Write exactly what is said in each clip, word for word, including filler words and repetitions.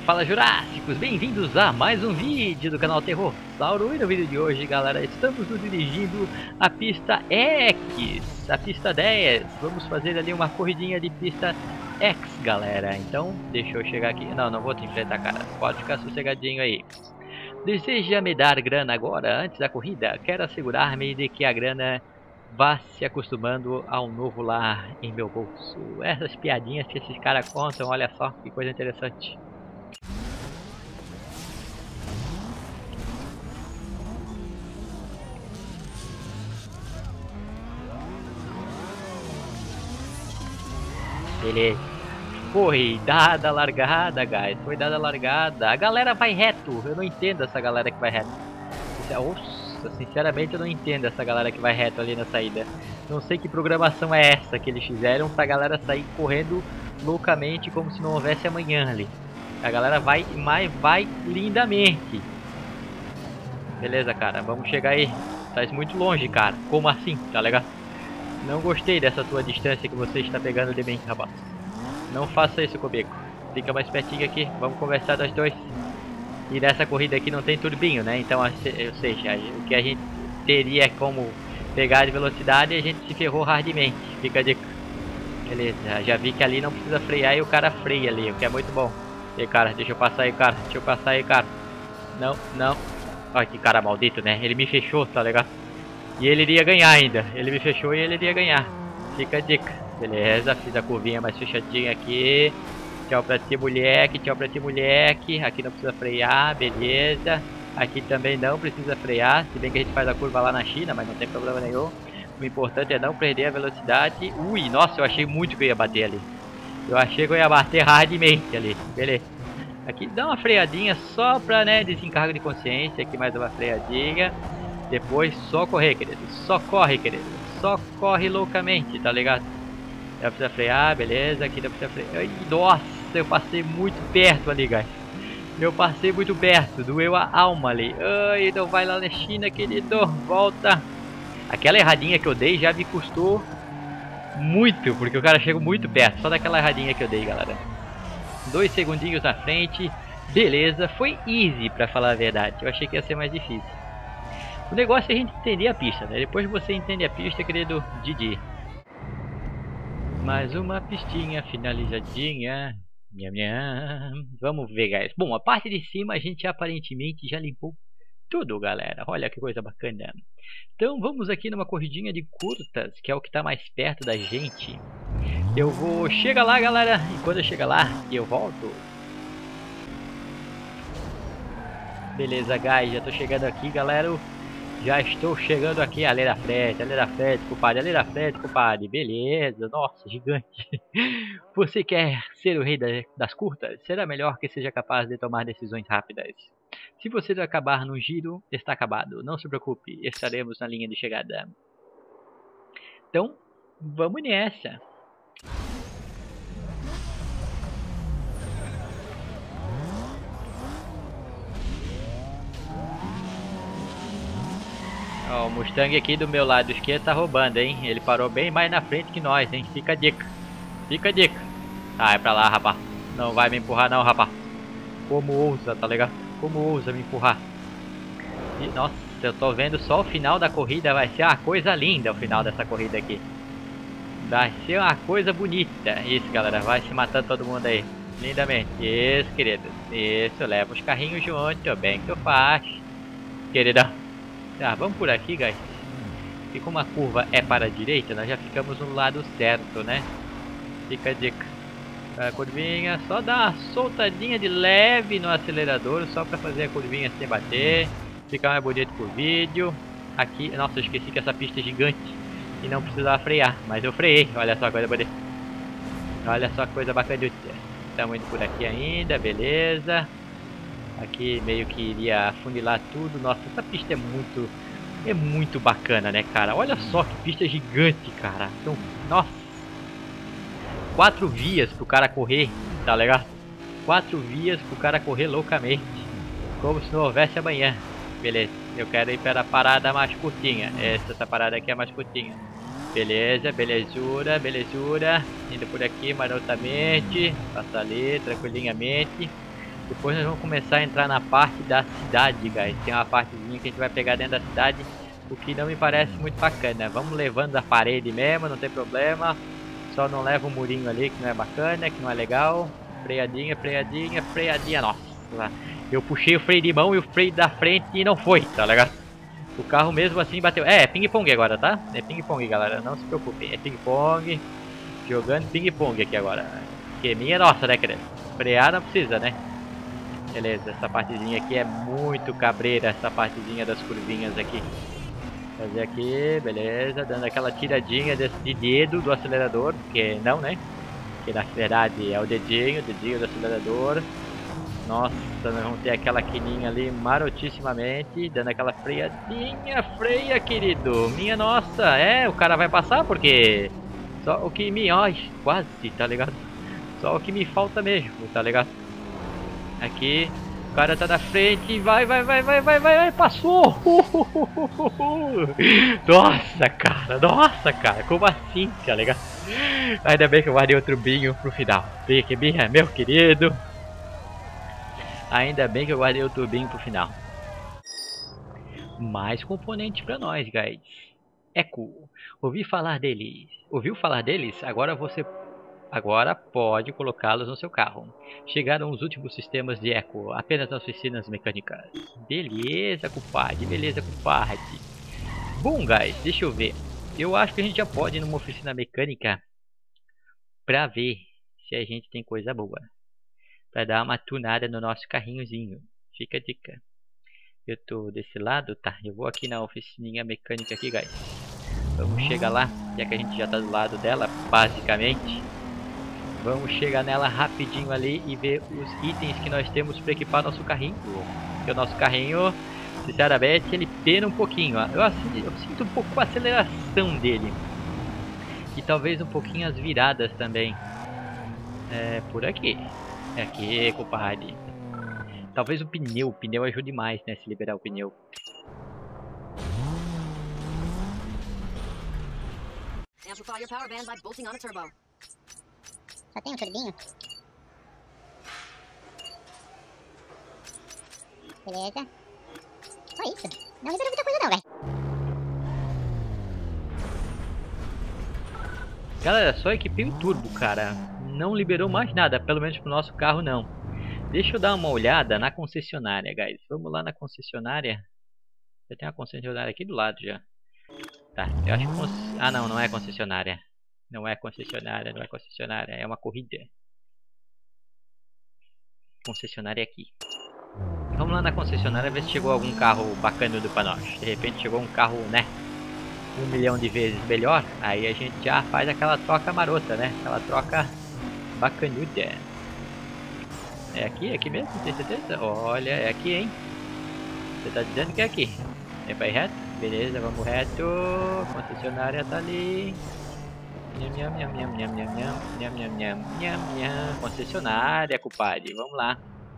Fala Jurássicos, bem-vindos a mais um vídeo do canal Terror Sauro. E no vídeo de hoje, galera, estamos nos dirigindo a pista X, a pista dez. Vamos fazer ali uma corridinha de pista X, galera. Então, deixa eu chegar aqui. Não, não vou te enfrentar, cara. Pode ficar sossegadinho aí. Deseja me dar grana agora, antes da corrida? Quero assegurar-me de que a grana vá se acostumando ao novo lar em meu bolso. Essas piadinhas que esses caras contam, olha só, que coisa interessante. Beleza. Foi dada a largada, guys. Foi dada a largada. A galera vai reto. Eu não entendo essa galera que vai reto. Nossa, sinceramente eu não entendo essa galera que vai reto ali na saída. Não sei que programação é essa que eles fizeram pra galera sair correndo loucamente como se não houvesse amanhã ali. A galera vai, mas vai lindamente. Beleza, cara. Vamos chegar aí. Tá muito longe, cara. Como assim? Tá legal? Não gostei dessa tua distância que você está pegando de mim, rapaz. Não faça isso comigo. Fica mais pertinho aqui. Vamos conversar nós dois. E nessa corrida aqui não tem turbinho, né? Então, ou seja, o que a gente teria como pegar de velocidade, a gente se ferrou hardmente. Fica a dica. Beleza, já vi que ali não precisa frear e o cara freia ali, o que é muito bom. E aí, cara, deixa eu passar aí, cara. Deixa eu passar aí, cara. Não, não. Olha que cara maldito, né? Ele me fechou, tá ligado? E ele iria ganhar ainda. Ele me fechou e ele iria ganhar. Fica a dica. Beleza, fiz a curvinha mais fechadinha aqui. Tchau pra ti, moleque. Tchau pra ti, moleque. Aqui não precisa frear, beleza. Aqui também não precisa frear. Se bem que a gente faz a curva lá na China, mas não tem problema nenhum. O importante é não perder a velocidade. Ui, nossa, eu achei muito que eu ia bater ali. Eu achei que eu ia bater hardmente ali. Beleza. Aqui dá uma freadinha só pra, né, desencargo de consciência. Aqui mais uma freadinha. Depois só correr, querido. Só corre, querido. Só corre loucamente, tá ligado? Não precisa frear, beleza. Aqui não precisa frear. Ai, nossa, eu passei muito perto ali, guys. Eu passei muito perto. Doeu a alma ali. Ai, não vai lá na China, querido. Volta. Aquela erradinha que eu dei já me custou muito, porque o cara chegou muito perto. Só daquela erradinha que eu dei, galera. Dois segundinhos na frente. Beleza. Foi easy, pra falar a verdade. Eu achei que ia ser mais difícil. O negócio é a gente entender a pista, né? Depois que você entende a pista, querido, Didi. Mais uma pistinha finalizadinha. Minha, minha. Vamos ver, guys. Bom, a parte de cima a gente aparentemente já limpou tudo, galera. Olha que coisa bacana. Então vamos aqui numa corridinha de curtas, que é o que está mais perto da gente. Eu vou... Chega lá, galera. E quando eu chegar lá, eu volto. Beleza, guys. Já tô chegando aqui, galera. Já estou chegando aqui, ali da frente, ali da frente, compadre, ali da frente, compadre. Beleza, nossa, gigante. Você quer ser o rei das curtas? Será melhor que seja capaz de tomar decisões rápidas. Se você acabar no giro, está acabado. Não se preocupe, estaremos na linha de chegada. Então, vamos nessa. Ó, o Mustang aqui do meu lado esquerdo tá roubando, hein? Ele parou bem mais na frente que nós, hein? Fica a dica. Fica a dica. Sai pra lá, rapaz. Não vai me empurrar não, rapaz. Como ousa, tá ligado? Como ousa me empurrar. E, nossa, eu tô vendo só o final da corrida. Vai ser uma coisa linda o final dessa corrida aqui. Vai ser uma coisa bonita. Isso, galera. Vai se matando todo mundo aí. Lindamente. Isso, querido. Isso, leva os carrinhos junto. Bem que tu faz. Queridão. Tá, vamos por aqui, guys. E como a curva é para a direita, nós já ficamos no lado certo, né? Fica a dica. A curvinha, só dá uma soltadinha de leve no acelerador, só para fazer a curvinha sem bater. Fica mais bonito pro vídeo. Aqui, nossa, eu esqueci que essa pista é gigante e não precisava frear, mas eu freiei. Olha só a coisa bonita. Olha só a coisa bacana. Estamos indo por aqui ainda, beleza. Aqui meio que iria afunilar tudo. Nossa, essa pista é muito É muito bacana, né, cara? Olha só que pista gigante, cara. Então, nossa, quatro vias pro cara correr, tá legal? Quatro vias pro cara correr loucamente, como se não houvesse amanhã. Beleza, eu quero ir para a parada mais curtinha. Essa, essa parada aqui é mais curtinha. Beleza, belezura, belezura. Indo por aqui marotamente. Passa ali, tranquilinhamente. Depois nós vamos começar a entrar na parte da cidade, guys. Tem uma partezinha que a gente vai pegar dentro da cidade, o que não me parece muito bacana. Vamos levando a parede mesmo, não tem problema. Só não leva o murinho ali, que não é bacana, que não é legal. Freadinha, freadinha, freadinha. Nossa, eu puxei o freio de mão e o freio da frente e não foi, tá ligado? O carro mesmo assim bateu. É, é ping-pong agora, tá? É ping-pong, galera. Não se preocupem. É ping-pong. Jogando ping-pong aqui agora. Que minha nossa, né, querido? Frear não precisa, né? Beleza, essa partezinha aqui é muito cabreira. Essa partezinha das curvinhas aqui. Fazer aqui, beleza. Dando aquela tiradinha de, de dedo do acelerador. Porque não, né? Que na verdade é o dedinho, o dedinho do acelerador. Nossa, nós vamos ter aquela quininha ali marotissimamente, dando aquela freadinha, freia, querido. Minha nossa, é, o cara vai passar porque só o que me... Ai, quase, tá ligado? Só o que me falta mesmo, tá ligado? Aqui, o cara tá na frente, vai, vai, vai, vai, vai, vai, vai, passou! Nossa, cara, nossa, cara, como assim, tá ligado? Ainda bem que eu guardei o turbinho pro final. Fique bem, meu querido. Ainda bem que eu guardei o turbinho pro final. Mais componentes pra nós, guys. Eco. Ouvi falar deles. Ouviu falar deles? Agora você... Agora pode colocá-los no seu carro. Chegaram os últimos sistemas de eco. Apenas nas oficinas mecânicas. Beleza, compadre. Beleza, compadre. Bom, guys. Deixa eu ver. Eu acho que a gente já pode ir numa oficina mecânica pra ver se a gente tem coisa boa. Pra dar uma tunada no nosso carrinhozinho. Fica a dica. Eu tô desse lado, tá? Eu vou aqui na oficininha mecânica aqui, guys. Vamos chegar lá, já que a gente já tá do lado dela, basicamente. Vamos chegar nela rapidinho ali e ver os itens que nós temos para equipar nosso carrinho. Porque o nosso carrinho, sinceramente, ele pena um pouquinho. Ó. Eu, assim, eu sinto um pouco a aceleração dele. E talvez um pouquinho as viradas também. É por aqui. É aqui, compadre. Talvez o pneu. O pneu ajude mais, né? Se liberar o pneu. Só tem um turbinho. Beleza. Só isso. Não liberou muita coisa não, velho. Galera, só equipei o turbo, cara. Não liberou mais nada. Pelo menos pro nosso carro, não. Deixa eu dar uma olhada na concessionária, guys. Vamos lá na concessionária. Já tem uma concessionária aqui do lado já. Tá, eu acho que... Conce... Ah, não, não é concessionária. Não é concessionária, não é concessionária. É uma corrida. Concessionária aqui. Vamos lá na concessionária ver se chegou algum carro bacanudo pra nós. De repente chegou um carro, né? Um milhão de vezes melhor. Aí a gente já faz aquela troca marota, né? Aquela troca bacanuda. É aqui? É aqui mesmo? Tem certeza? Olha, é aqui, hein? Você tá dizendo que é aqui. É pra ir reto? Beleza, vamos reto. Concessionária tá ali. Nham, nham, nham, nham, nham, nham, nham, nham, nham, nham, nham. Concessionária, compadre. Vamos lá.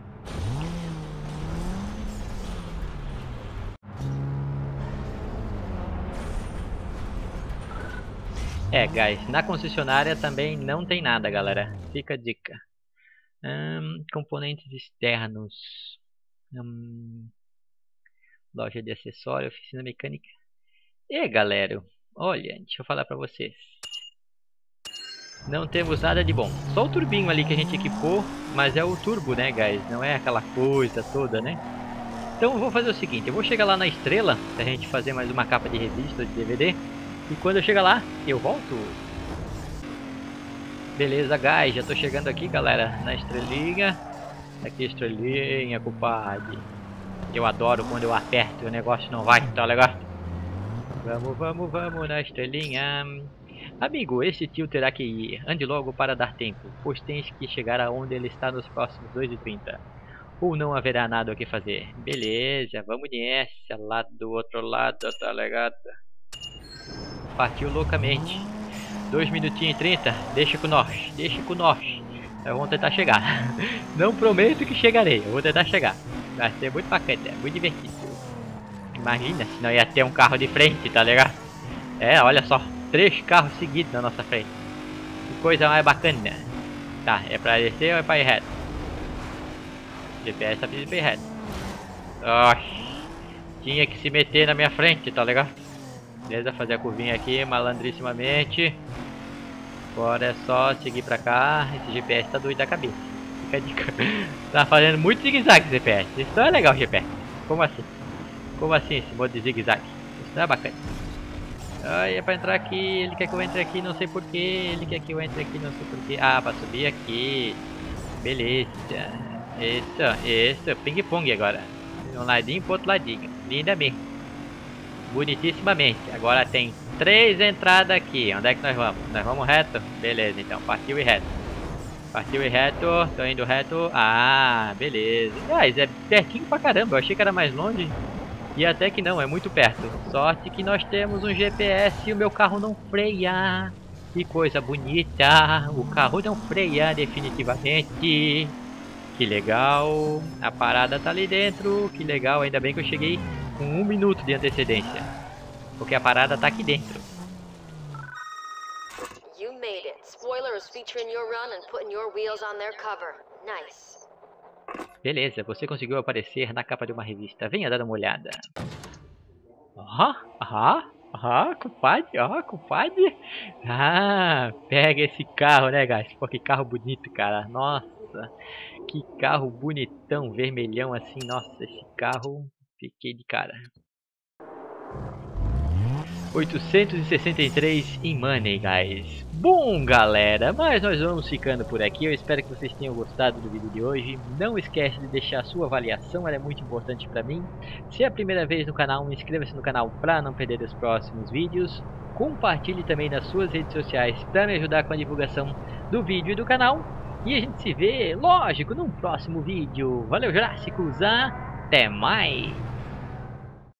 É, guys, na concessionária também não tem nada, galera. Fica a dica. Hum, componentes externos. Hum, loja de acessório, oficina mecânica. E galera, olha, deixa eu falar pra vocês. Não temos nada de bom. Só o turbinho ali que a gente equipou, mas é o turbo, né, guys? Não é aquela coisa toda, né? Então eu vou fazer o seguinte, eu vou chegar lá na estrela, pra gente fazer mais uma capa de revista de D V D. E quando eu chegar lá, eu volto. Beleza, guys, já tô chegando aqui, galera, na estrelinha. Aqui, estrelinha, compadre. Eu adoro quando eu aperto e o negócio não vai, tá legal? Vamos, vamos, vamos na estrelinha. Amigo, esse tio terá que ir. Ande logo para dar tempo, pois tens que chegar aonde ele está nos próximos dois e trinta. Ou não haverá nada o que fazer. Beleza, vamos nessa, lá do outro lado, tá ligado? Partiu loucamente. dois minutinhos e trinta, deixa com nós, deixa com nós. Eu vou tentar chegar. Não prometo que chegarei, eu vou tentar chegar. Vai ser muito bacana, muito divertido. Imagina se não ia ter um carro de frente, tá ligado? É, olha só, três carros seguidos na nossa frente. Que coisa mais bacana. Tá, é pra descer ou é pra ir reto? G P S tá pedindo bem reto. Oxi. Tinha que se meter na minha frente, tá legal? Beleza, fazer a curvinha aqui malandrissimamente. Agora é só seguir pra cá. Esse G P S tá doido da cabeça. Fica a dica. Tá fazendo muito zigue-zague G P S. Isso não é legal, G P S. Como assim? Como assim esse modo de zigue-zague? Isso não é bacana. Ai, é pra entrar aqui. Ele quer que eu entre aqui, não sei porquê. Ele quer que eu entre aqui, não sei porquê. Ah, pra subir aqui. Beleza. Isso, isso. Ping-pong agora. De um ladinho pro outro ladinho. Lindamente. Bonitissimamente. Agora tem três entradas aqui. Onde é que nós vamos? Nós vamos reto? Beleza, então. Partiu e reto. Partiu e reto. Tô indo reto. Ah, beleza. Guys, é pertinho pra caramba. Eu achei que era mais longe. E até que não, é muito perto. Sorte que nós temos um G P S e o meu carro não freia. Que coisa bonita. O carro não freia definitivamente. Que legal. A parada tá ali dentro. Que legal. Ainda bem que eu cheguei com um minuto de antecedência. Porque a parada tá aqui dentro. You made it. Spoiler is featuring your run and putting your wheels on their cover. Nice. Beleza, você conseguiu aparecer na capa de uma revista. Venha dar uma olhada. Aham, aham, aham, compadre, ó, compadre. Ah, pega esse carro, né, guys? Pô, que carro bonito, cara. Nossa, que carro bonitão, vermelhão assim. Nossa, esse carro, fiquei de cara. oitocentos e sessenta e três em money, guys. Bom, galera, mas nós vamos ficando por aqui. Eu espero que vocês tenham gostado do vídeo de hoje. Não esquece de deixar a sua avaliação, ela é muito importante para mim. Se é a primeira vez no canal, inscreva-se no canal para não perder os próximos vídeos. Compartilhe também nas suas redes sociais para me ajudar com a divulgação do vídeo e do canal. E a gente se vê, lógico, num próximo vídeo. Valeu, Jurássicos, até mais!